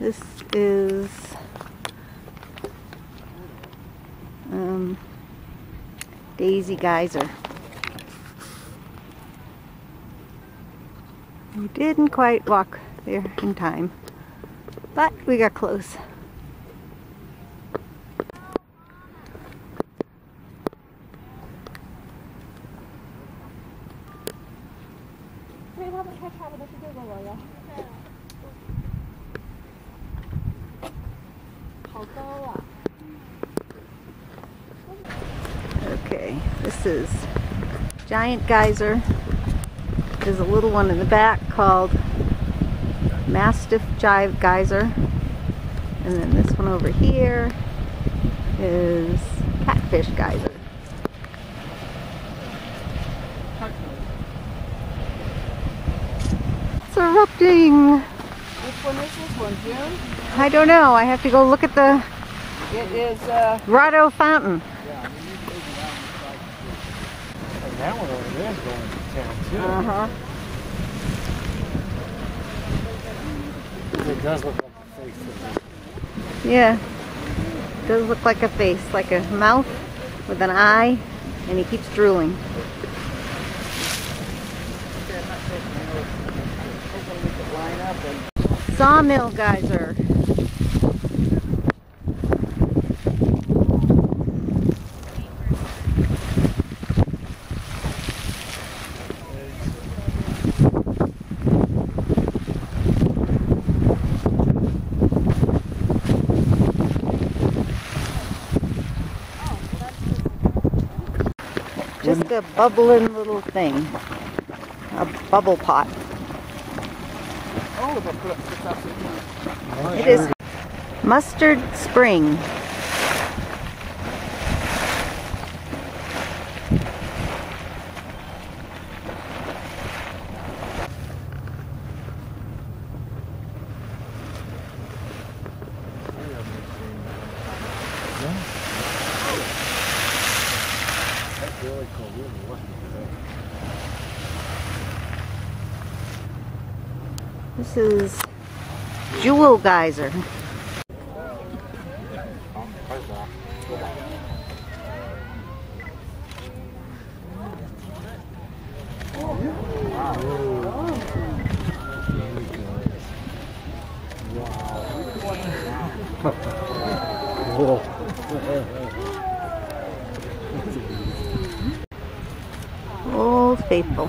This is Daisy Geyser. We didn't quite walk there in time, but we got close. Okay, this is Giant Geyser. There's a little one in the back called Mastiff Jive Geyser. And then this one over here is Catfish Geyser. It's erupting! Which one is this one, June? I don't know. I have to go look at the It is, Grotto Fountain. And that one over there is going to town too. Uh-huh. It does look like a face. Yeah. It does look like a face, like a mouth with an eye, and he keeps drooling. Sawmill Geyser. Just a bubbling little thing. A bubble pot. oh, but it's up. It is Mustard Spring. Really cool. Really lucky for that. This is Jewel Geyser. Old Faithful.